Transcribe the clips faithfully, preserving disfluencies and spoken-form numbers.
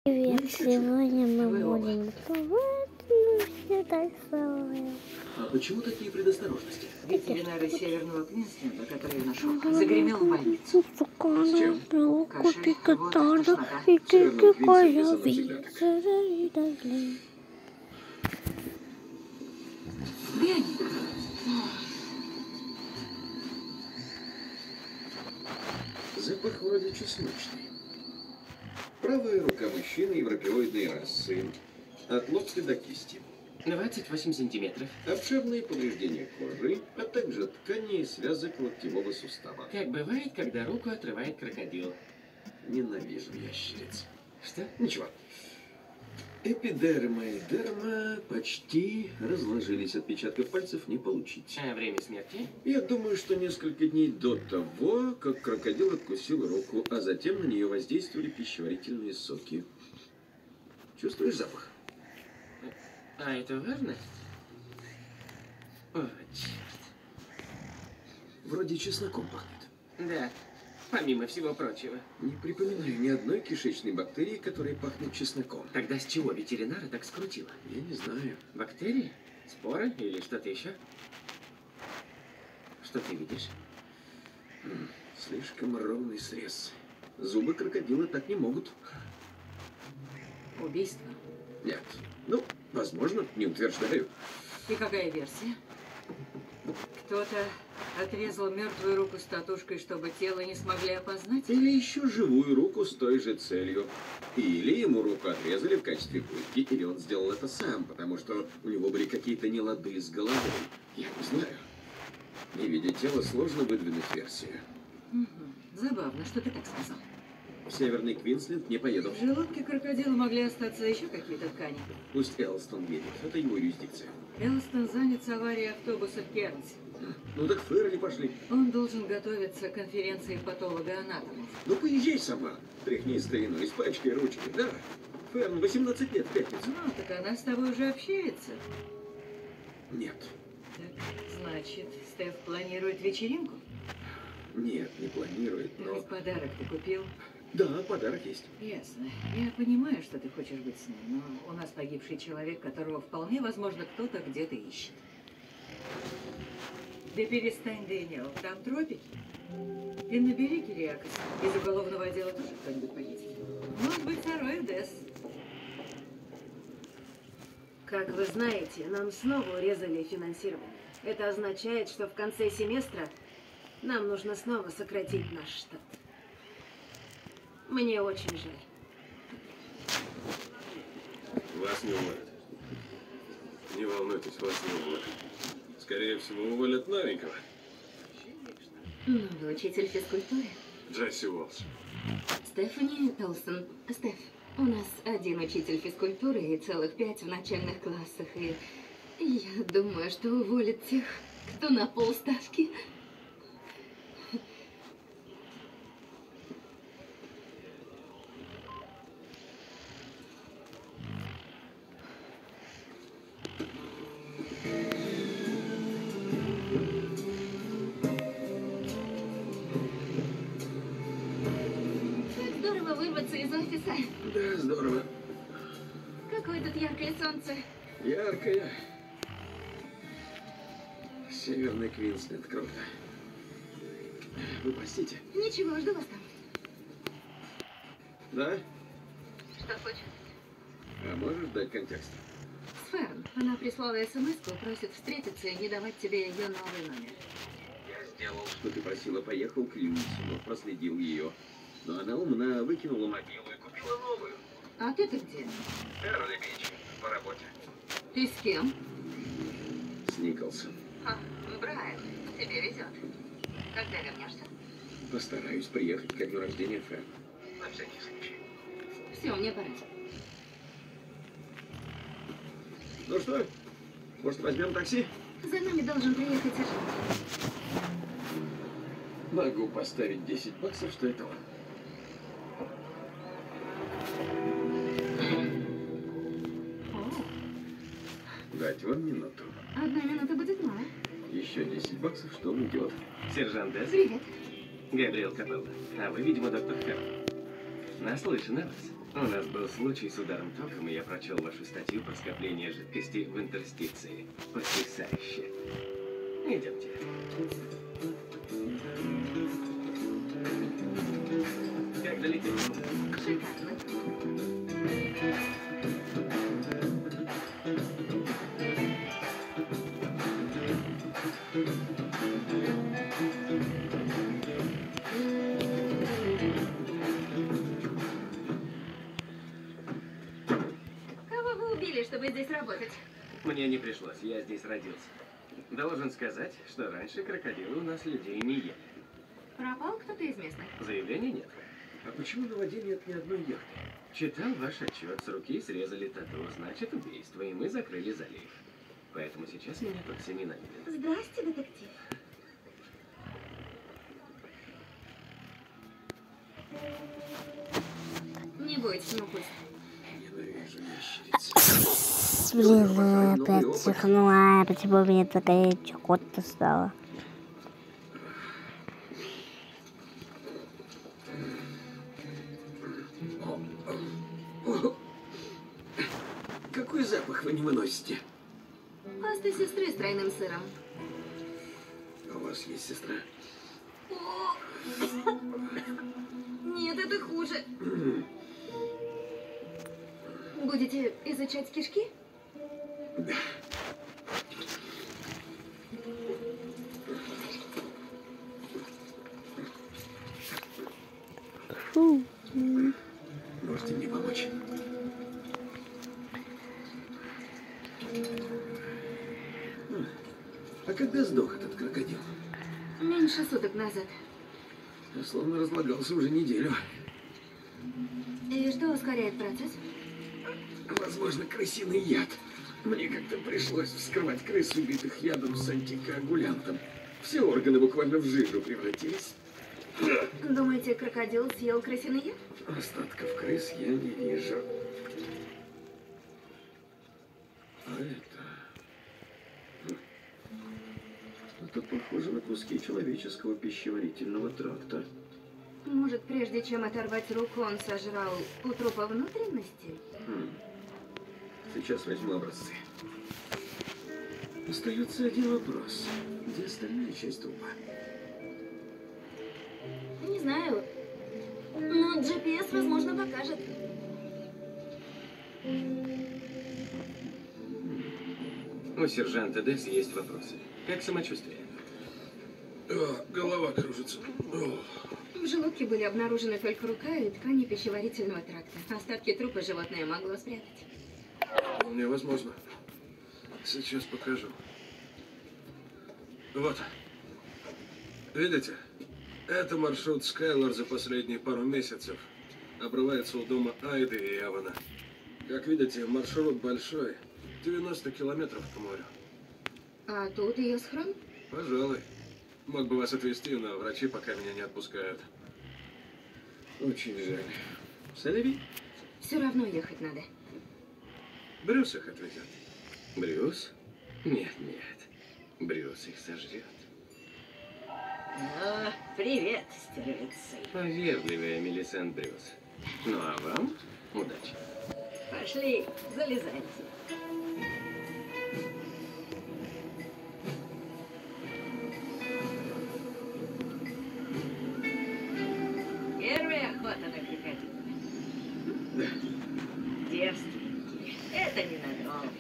Привет, сегодня мы будем плавать, ну все такое. А почему такие предосторожности? Ветеринары Северного Квинсленда, который нашел, загремел в больницу. С чем? Кашель, рвота, тошнота. И ты Северного какой Квинсленда со мной всегда так. Где они? Запах вроде чесночный. Правая рука мужчины европеоидной расы. От локтя до кисти. двадцать восемь сантиметров. Обширные повреждения кожи, а также тканей и связок локтевого сустава. Как бывает, когда руку отрывает крокодил. Ненавижу ящериц. Что? Ничего. Эпидерма и дерма почти разложились. Отпечатков пальцев не получить. А время смерти? Я думаю, что несколько дней до того, как крокодил откусил руку, а затем на нее воздействовали пищеварительные соки. Чувствуешь запах? А это важно? О, черт. Вроде чесноком пахнет. Да, помимо всего прочего. Не припоминаю ни одной кишечной бактерии, которая пахнет чесноком. Тогда с чего ветеринара так скрутило? Я не знаю. Бактерии? Споры или что-то еще? Что ты видишь? М, Слишком ровный срез. Зубы крокодила так не могут. Убийство. Нет. Ну, возможно, не утверждаю. И какая версия? Кто-то отрезал мертвую руку с татушкой, чтобы тело не смогли опознать? Или еще живую руку с той же целью. Или ему руку отрезали в качестве пытки, или он сделал это сам, потому что у него были какие-то нелады с головой. Я не знаю. Не видя тела, сложно выдвинуть версию. Угу. Забавно, что ты так сказал. В Северный Квинсленд не поеду. В желудке крокодила могли остаться еще какие-то ткани. Пусть Элстон едет. Это его юрисдикция. Элстон занят с аварией автобуса в Кернсе. Ну так Ферли пошли. Он должен готовиться к конференции патолога-анатомов. Ну поезжай сама. Тряхни старину, испачкай ручки. Да. Ферн, восемнадцать лет в пятницу. Ну, так она с тобой уже общается. Нет. Так, значит, Стеф планирует вечеринку? Нет, не планирует, Ты но... хоть подарок ты купил? Да, подарок есть. Ясно. Я понимаю, что ты хочешь быть с ним, но у нас погибший человек, которого вполне возможно кто-то где-то ищет. Да перестань, Дэниел, там тропики. И набери Кириакос. Из уголовного отдела тоже кто-нибудь поедет. Может быть, второй Десс. Как вы знаете, нам снова урезали финансирование. Это означает, что в конце семестра нам нужно снова сократить наш штат. Мне очень жаль. Вас не уволят. Не волнуйтесь, вас не уволят. Скорее всего, уволят новенького. Новый учитель физкультуры. Джесси Уолш. Стефани Элсон. Стеф, у нас один учитель физкультуры и целых пять в начальных классах. И я думаю, что уволят тех, кто на полставки. Здорово вырваться из офиса. Да, здорово. Какое тут яркое солнце. Яркое. Северный Квинсленд, круто. Вы простите? Ничего, жду вас там. Да? Что случилось? А можешь дать контекст? Сферн. Она прислала смс-ку, просит встретиться и не давать тебе ее новый номер. Я сделал, что ты просила, поехал к Люси, но проследил ее. Но она умна, выкинула мобилу и купила новую. А ты-то где? Эрли Бич, по работе. Ты с кем? С Николсом. А, Брайан, тебе везет. Когда вернешься? Постараюсь приехать ко дню рождения Фэн. На всякий случай. Все, мне пора. Ну что, может, возьмем такси? За нами должен приехать сержант. Могу поставить десять баксов, что это он. Дать вам минуту. Одна минута будет мало. Еще десять баксов, что он идет. Сержант Десс? Привет. Габриэл Капелло. А вы, видимо, доктор Ферн. Наслышан о вас. У нас был случай с ударом током, и я прочел вашу статью про скопление жидкости в интерстиции. Потрясающе. Идемте. Как долетели? Шикарно. Кого вы убили, чтобы здесь работать? Мне не пришлось, я здесь родился. Должен сказать, что раньше крокодилы у нас людей не ели. Пропал кто-то из местных? Заявления нет. А почему на воде нет ни одной яхты? Читал ваш отчет, с руки срезали тату, значит убийство, и мы закрыли залив. Поэтому сейчас меня тут все ненавидят. Здрасте, детектив. Не бойтесь, не упустите. Ненавижу ящериц. Блин, опять чихнула. Почему мне такая чехотка стала? Какой запах вы не выносите? Паста сестры с тройным сыром. А у вас есть сестра? О! Нет, это хуже. Будете изучать кишки? Да. Фу. Можете мне помочь? А когда сдох этот крокодил? Меньше суток назад. Я словно разлагался уже неделю. И что ускоряет процесс? Возможно, крысиный яд. Мне как-то пришлось вскрывать крыс, убитых ядом с антикоагулянтом. Все органы буквально в жижу превратились. Думаете, крокодил съел крысиный яд? Остатков крыс я не вижу. А это... Это похоже на куски человеческого пищеварительного тракта. Может, прежде чем оторвать руку, он сожрал у трупа внутренности? Хм. Сейчас возьму образцы. Остается один вопрос. Где остальная часть трупа? Не знаю. Но джи пи эс, возможно, покажет. У сержанта Десс есть вопросы. Как самочувствие? О, голова кружится. О. В желудке были обнаружены только рука и ткани пищеварительного тракта. Остатки трупа животное могло спрятать. Вполне возможно. Сейчас покажу. Вот. Видите? Это маршрут Скайлор за последние пару месяцев. Обрывается у дома Айды и Эвана. Как видите, маршрут большой. девяносто километров к морю. А тут ее схрон? Пожалуй. Мог бы вас отвезти, но врачи пока меня не отпускают. Очень жаль. Селеви? Все равно ехать надо. Брюс их отвезет. Брюс? Нет, нет. Брюс их сожрет. Ну, привет, стервицы. Повежливая Мелисент Брюс. Ну а вам удачи. Пошли, залезайте. Первая охота на крокодила. Девственники. Это ненадолго.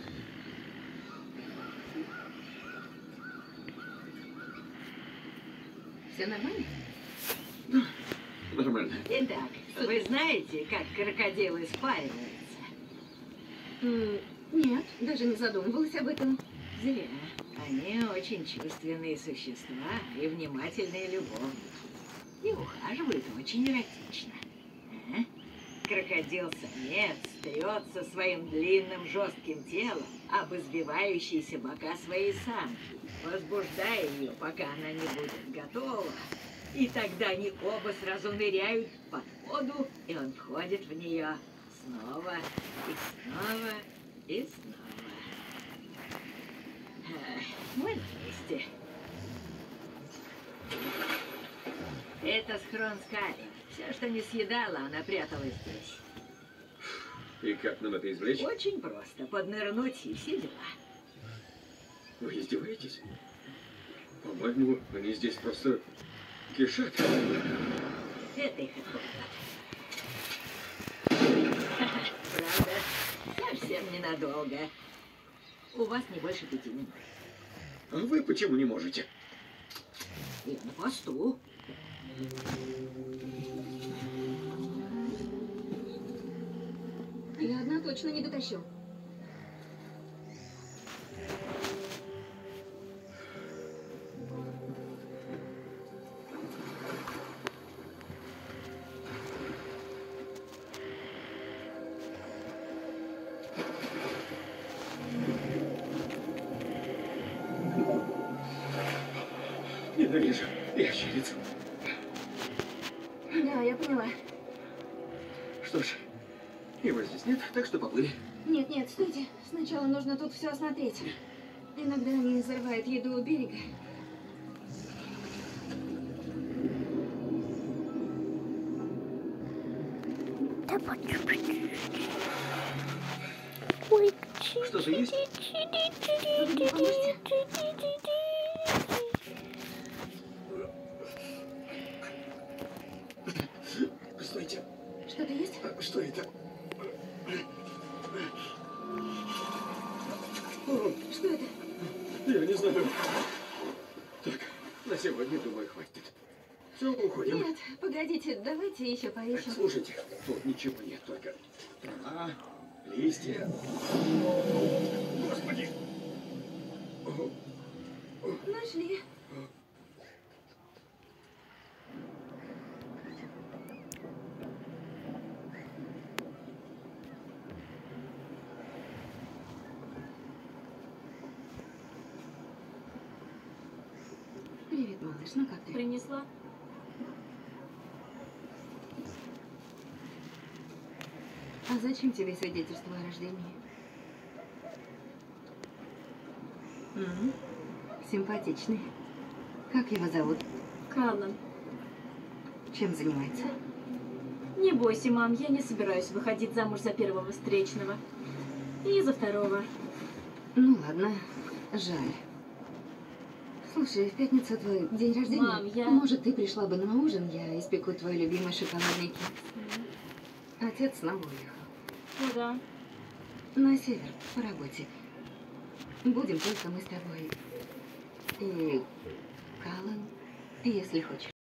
Все нормально? Нормально. Итак, вы знаете, как крокодилы спариваются? М, Нет, даже не задумывалась об этом. Зря. Они очень чувственные существа и внимательные любовники. И ухаживают очень эротично. А? Крокодил-самец трется своим длинным жестким телом об избивающиеся бока своей самки, возбуждая ее, пока она не будет готова. И тогда они оба сразу ныряют под воду, и он входит в нее снова и снова и снова. Ах, мы на месте. Это схрон Скайлор. Все, что не съедала, она прятала здесь. И как нам это извлечь? Очень просто. Поднырнуть и все дела. Вы издеваетесь? По-моему, они здесь просто кишат. Это их отходит. Правда, совсем ненадолго. У вас не больше пяти минут. А вы почему не можете? Я на посту. Я одна точно не дотащу. Ненавижу ящериц. Да, я поняла. Что ж, его здесь нет, так что поплыли. Нет, нет, стойте. Сначала нужно тут все осмотреть. Иногда они взрывают еду у берега. Да вот. Ой, Что-то есть? Вы мне поможете? Стойте. Что-то есть? А, Что это? Что это? Я не знаю. Так, на сегодня, думаю, хватит. Все, уходим. Нет, погодите, давайте еще поищем. Слушайте, тут ничего нет, только трава, листья. Господи! Нашли. Привет, малыш. Ну как ты? Принесла? А зачем тебе свидетельство о рождении? М, Симпатичный. Как его зовут? Каллан. Чем занимается? Не бойся, мам, я не собираюсь выходить замуж за первого встречного. И за второго. Ну ладно, жаль. Слушай, в пятницу твой день рождения. Мам, я- Может, ты пришла бы на ужин, я испеку твой любимый шоколадный кекс. Отец снова уехал. Куда? На север, по работе. Будем только мы с тобой. И Каллан, если хочешь.